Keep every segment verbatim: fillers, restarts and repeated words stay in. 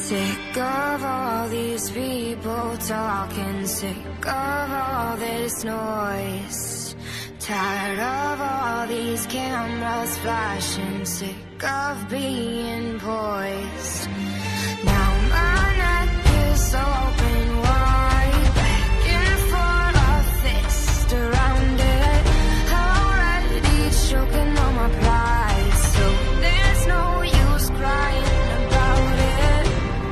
Sick of all these people talking, sick of all this noise, tired of all these cameras flashing, sick of being poised. Now my neck is open wide, begging for a fist around it, already choking on my pride, so there's no use crying about it.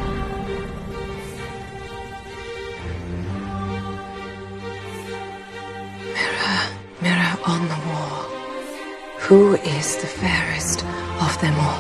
Mirror, mirror on the wall, who is the fairest of them all?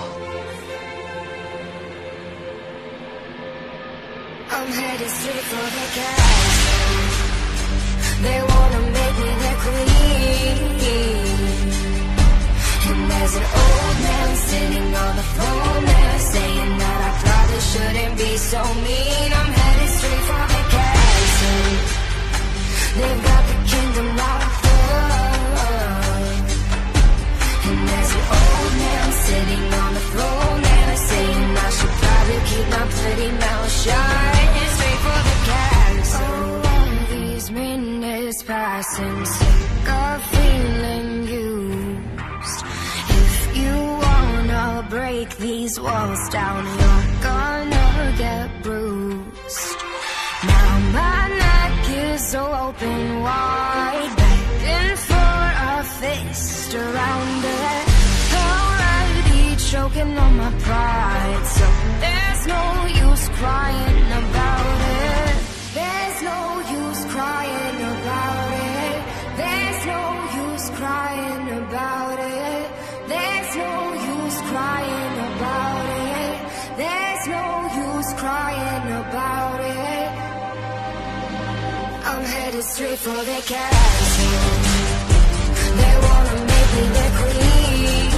I'm headed straight for the castle. They wanna make me their queen. And there's an old man sitting on the throne there, saying that I probably shouldn't be so mean. I'm headed straight for the castle. They've got the kingdom locked up. And there's an old man sitting on the throne there, saying I should probably keep my pretty mouth shut. Passing, sick of feeling used. If you wanna break these walls down, you're gonna get bruised. Now my neck is open wide, begging for a fist around it, already choking on my pride, so there's no use crying about it. There's no use crying about it. There's no use crying about it. There's no use crying about it. There's no use crying about it. I'm headed straight for the castle. They wanna make me their queen.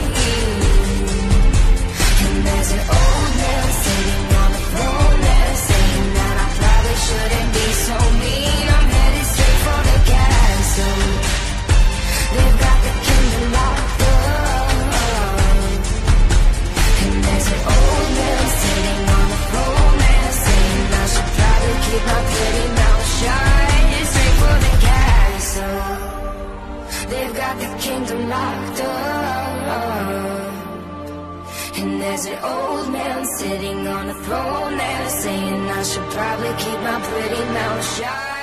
And there's an old man sitting on the throne there, saying that I probably shouldn't be so mean. I'm headed straight for the castle. They've got the kingdom locked up. And there's an old man sitting on the throne there, saying I should probably keep my pretty mouth shut. Straight for the castle. They've got the kingdom locked up. And there's an old man sitting on a throne there, saying I should probably keep my pretty mouth shut.